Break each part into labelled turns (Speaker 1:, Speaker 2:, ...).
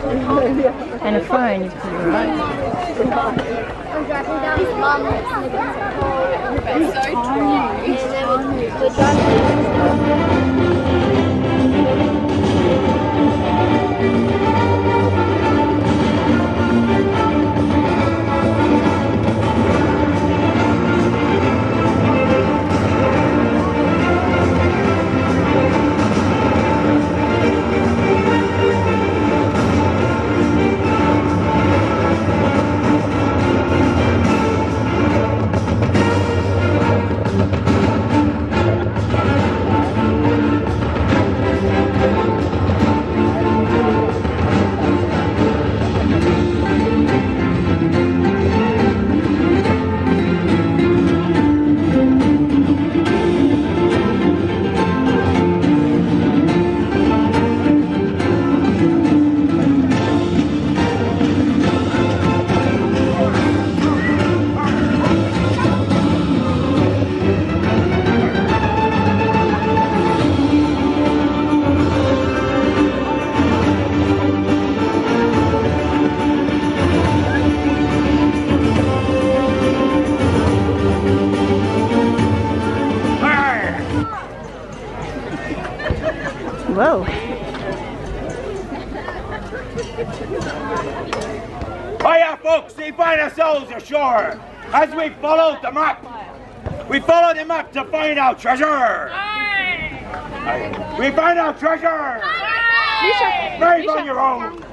Speaker 1: And a phone, you put it right. Whoa.
Speaker 2: Hiya folks, we find ourselves ashore as we followed the map. We followed the map to find our treasure. Aye. We find our treasure. Right on your own.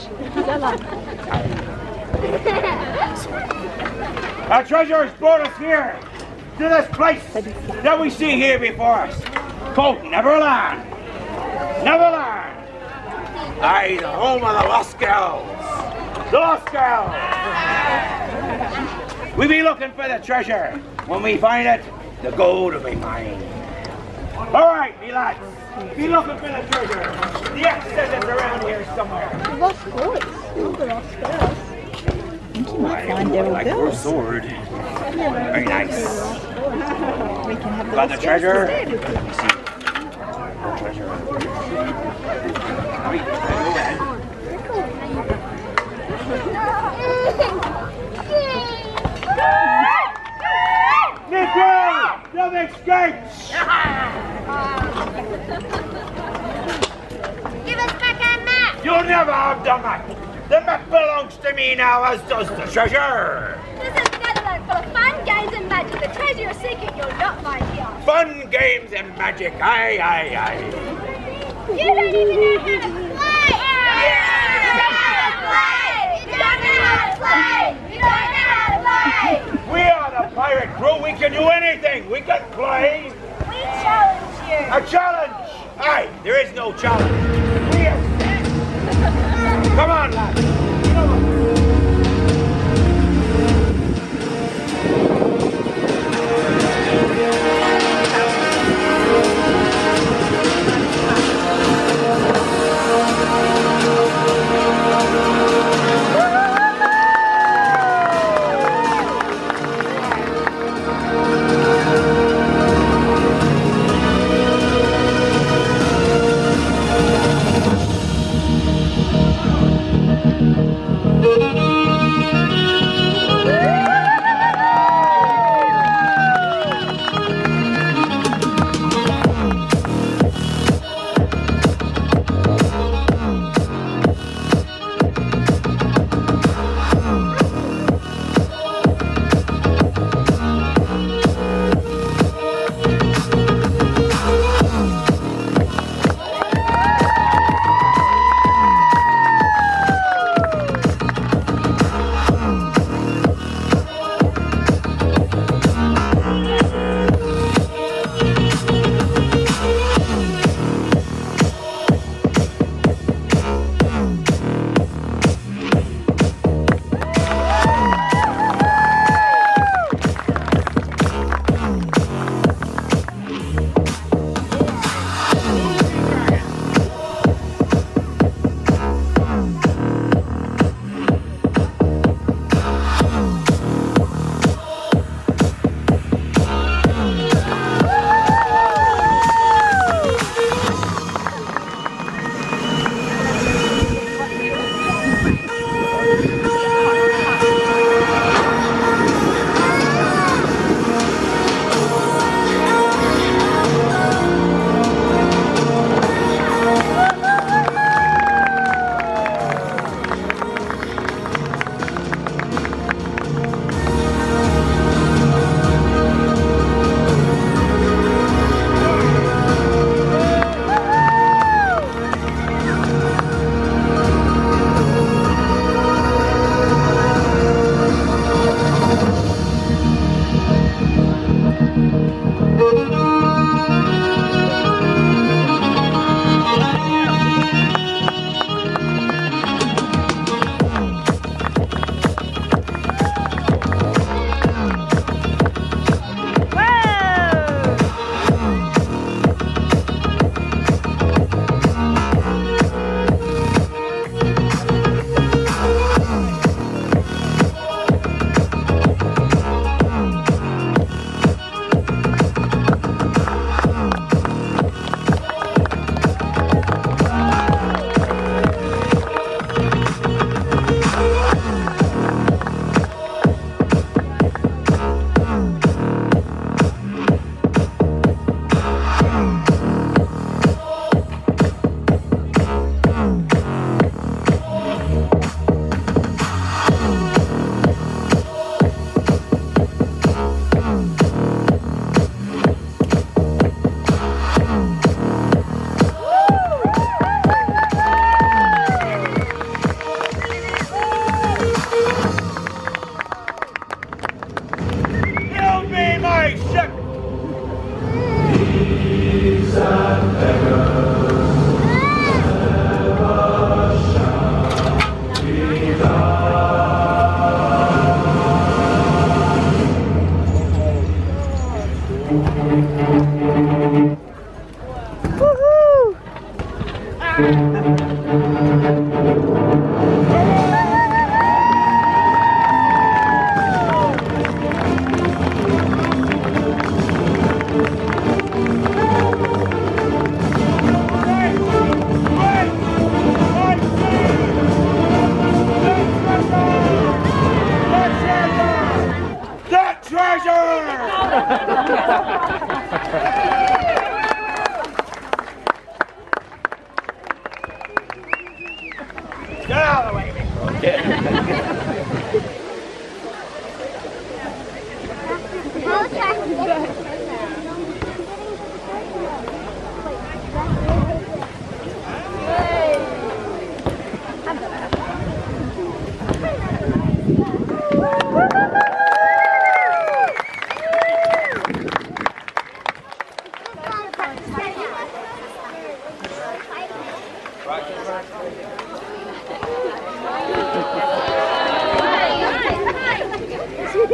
Speaker 2: Our treasure has brought us here to this place that we see here before us, called Neverland. Neverland! Aye, the home of the lost girls. The lost girls! We be looking for the treasure. When we find it, the gold will be mine. Alright, me lads. Be looking for the treasure. The X says it's around here somewhere.
Speaker 1: The lost boys. Not the lost girls.
Speaker 2: Oh, I like your sword. Very nice.
Speaker 1: We can have the
Speaker 2: Got the treasure?
Speaker 1: instead.
Speaker 2: Let me see. Treasure. Right, go ahead. Nicky! You've escaped!
Speaker 3: Give us back our map!
Speaker 2: You'll never have the map! The map belongs to me now, as does the treasure!
Speaker 3: This is Netherland full of fun, games and magic. The treasure you're seeking you'll not find here.
Speaker 2: Fun, games and magic, aye, aye, aye.
Speaker 3: You don't even know how to play! You don't know how to play! You don't know how to play!
Speaker 2: We are the pirate crew, we can do anything, we can play!
Speaker 3: We challenge you!
Speaker 2: A challenge! Aye, there is no challenge. We are set! Come on, lads! Come on.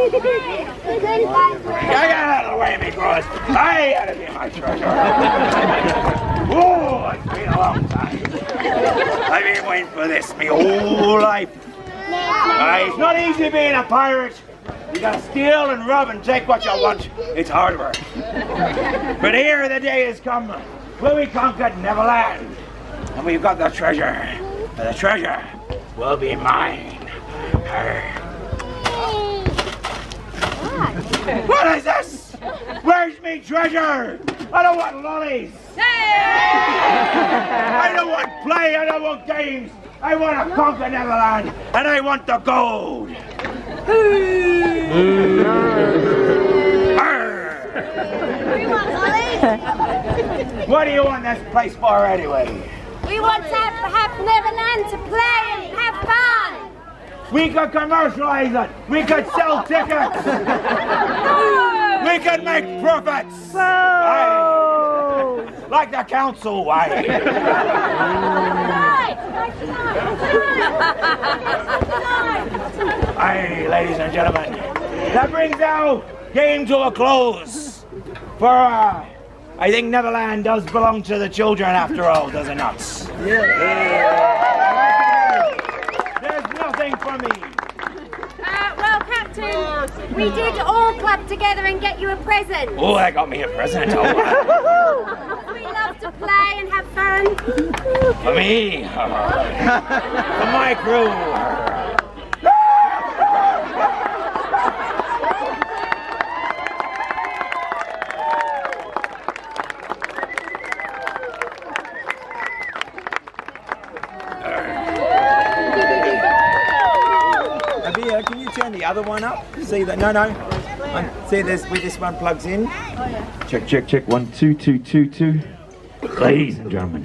Speaker 2: Get out of the way, mcgrath. I gotta be my treasure. Oh, it's been a long time. I've been waiting for this my whole life. It's not easy being a pirate. You gotta steal and rob and take what you want. It's hard work. But here the day has come when we conquered Neverland. And we've got the treasure. And the treasure will be mine. What is this? Where's me treasure? I don't want lollies. I don't want play. I don't want games. I want to conquer Neverland, and I want the gold.
Speaker 3: We want lollies.
Speaker 2: What do you want this place for anyway?
Speaker 3: We want to have Neverland to play and have fun.
Speaker 2: We could commercialize it. We could sell tickets. We could make profits. Aye. Like the council way. Aye, ladies and gentlemen, that brings our game to a close. For I think Neverland does belong to the children after all, does it not? There's nothing for me.
Speaker 3: Well, Captain, we did all club together and get you a present.
Speaker 2: Oh, that got me a present. Oh.
Speaker 3: We love to play and have fun.
Speaker 2: For me. For my crew.
Speaker 4: Can you turn the other one up? See that? No. See this where this one plugs in. Check, check, check. 1, 2, 2, 2, 2.
Speaker 2: Ladies and gentlemen.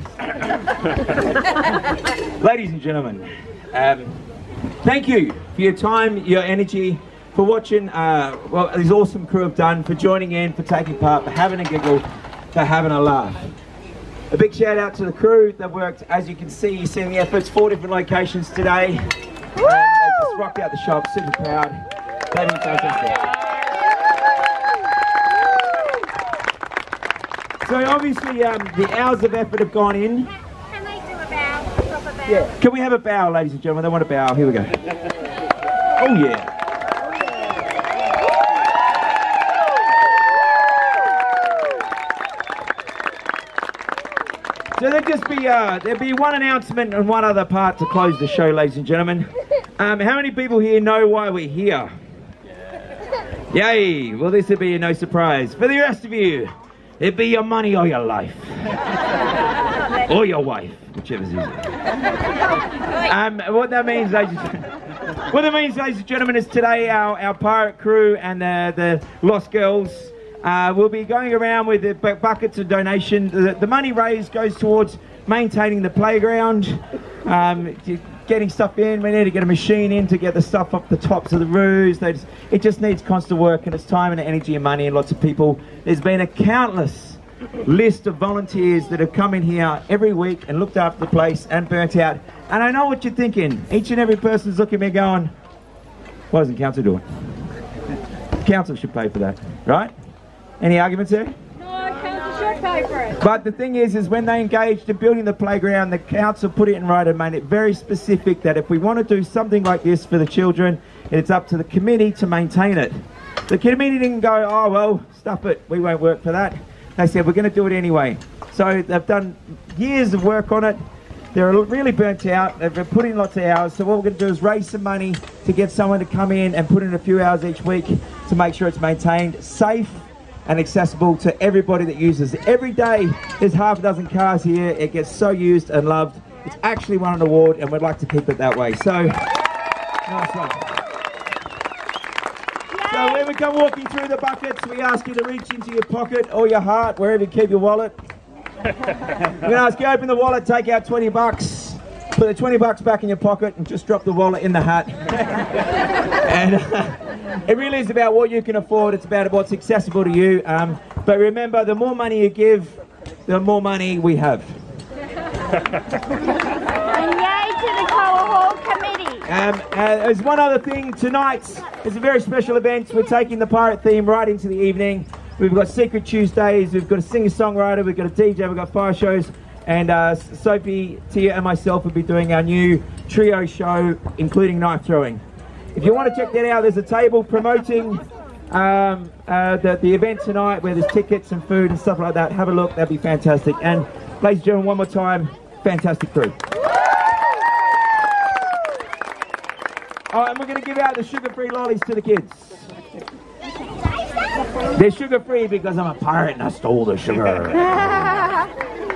Speaker 4: Ladies and gentlemen, thank you for your time, your energy, for watching what this awesome crew have done, for joining in, for taking part, for having a giggle, for having a laugh. A big shout out to the crew that worked, as you can see, you're seeing the efforts, 4 different locations today. They just rocked out the shop, super proud. They've been fantastic. So obviously the hours of effort have gone in.
Speaker 3: Can they do a bow? A proper bow?
Speaker 4: Yeah. Can we have a bow, ladies and gentlemen? They want a bow. Here we go. Oh yeah. So there'll be one announcement and one other part to close the show, ladies and gentlemen. How many people here know why we're here? Yay! Well, this will be no surprise. For the rest of you, it'd be your money or your life. Or your wife, whichever's easier. What that means, ladies and gentlemen, is today our pirate crew and the Lost Girls will be going around with the buckets of donation. The money raised goes towards maintaining the playground, getting stuff in. We need to get a machine in to get the stuff up the tops of the roofs. It just needs constant work, and it's time and energy and money and lots of people. There's been a countless list of volunteers that have come in here every week and looked after the place and burnt out. And I know what you're thinking. Each and every person's looking at me going, what does the council do? Council should pay for that, right? Any arguments there? But the thing is when they engaged in building the playground, the council put it in writing and made it very specific that if we want to do something like this for the children, it's up to the committee to maintain it. The committee didn't go, oh well, stuff it, we won't work for that. They said, we're going to do it anyway. So they've done years of work on it. They're really burnt out. They've put in lots of hours. So what we're going to do is raise some money to get someone to come in and put in a few hours each week to make sure it's maintained, safe, and accessible to everybody that uses it. Every day there's half a dozen cars here. It gets so used and loved. It's actually won an award, and we'd like to keep it that way. So, nice one. So when we come walking through the buckets, we ask you to reach into your pocket or your heart, wherever you keep your wallet. We're going to ask you to open the wallet, take out 20 bucks, put the 20 bucks back in your pocket, and just drop the wallet in the hat. And it really is about what you can afford. It's about what's accessible to you. But remember, the more money you give, the more money we have.
Speaker 1: And yay to the Koah Hall Committee.
Speaker 4: There's one other thing. Tonight is a very special event. We're taking the pirate theme right into the evening. We've got Secret Tuesdays, we've got a singer-songwriter, we've got a DJ, we've got fire shows, and Sophie, Tia and myself will be doing our new trio show, including knife throwing. If you want to check that out, there's a table promoting the event tonight where there's tickets and food and stuff like that. Have a look, that'd be fantastic. And ladies and gentlemen, one more time, fantastic crew. Oh, and we're going to give out the sugar-free lollies to the kids. They're sugar-free because I'm a pirate and I stole the sugar.